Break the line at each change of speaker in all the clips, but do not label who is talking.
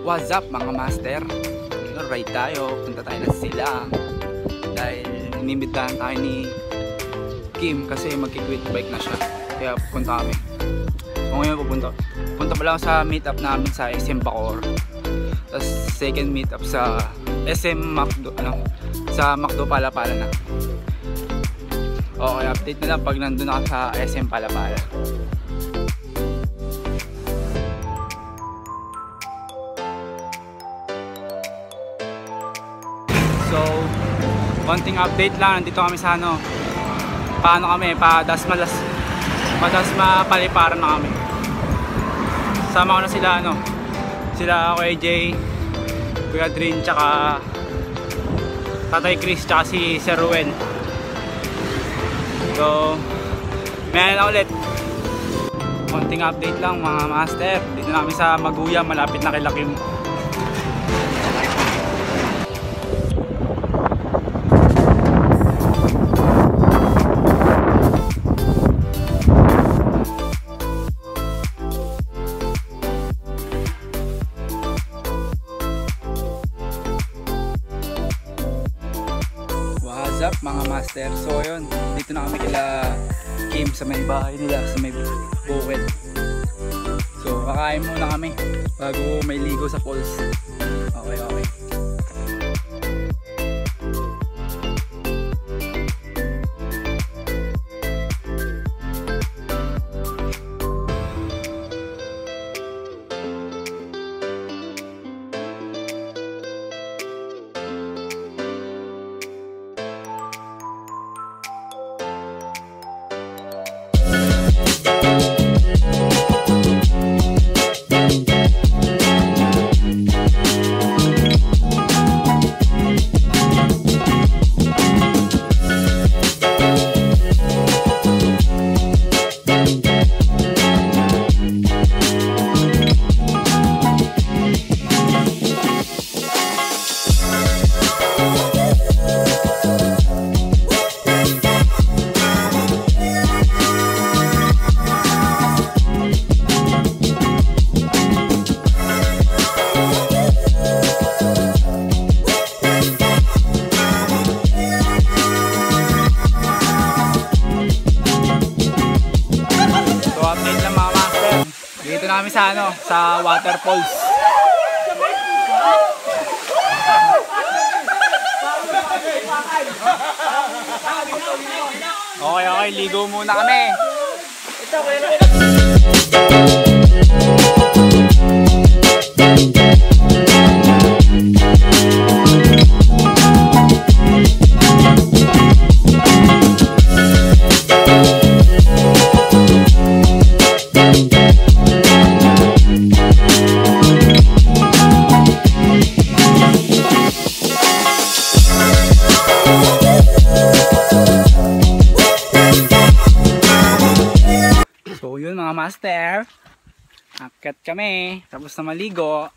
What's up mga master? Ngayon ride tayo, punta tayo na sila dahil inimbitahan tayo ni Kim kasi magki-quit bike na siya, kaya punta kami. So ngayon punta pa lang sa meet up namin sa SM Bacoor, tapos second meet up sa SM Macdo, sa Macdo Palapala na. Okay, update na lang pag nandun na sa SM Palapala. So, konting update lang, nandito kami sa paano kami, madas mapaliparan na kami. Sama ko na sila sila Kuya Jay, Kuya Drin, tsaka Tatay Chris, tsaka si Sir Ruel. So, may na ulit. Konting update lang mga master, dito na kami sa Maguyam, malapit na kay Lakim. What's up mga master? So yun, dito na kami kila Kim sa may bahay nila, sa may bukid. So kakain muna kami bago may ligo sa falls. Okay. Dito na kami sa waterfalls. Okay, ligo muna kami. So yun mga master, akyat kami tapos na maligo.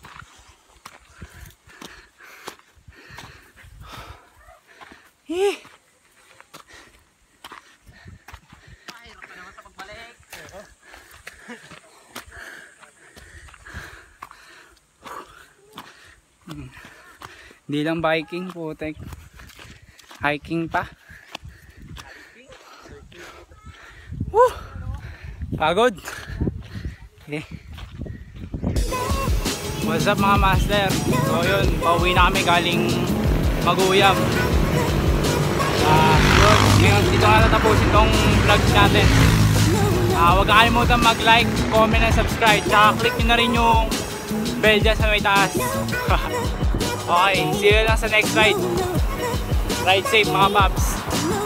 Hindi lang biking, putek, hiking pa. Pagod. Okay. What's up mga master? So yun, pauwi na kami galing Maguyam. Ngayon dito na natapusin tong vlogs natin. Huwag kalimutan mag-like, comment, and subscribe. Tsaka click nyo na rin yung bell dyan sa may taas. Okay, see you lang sa next ride. Ride safe mga paps.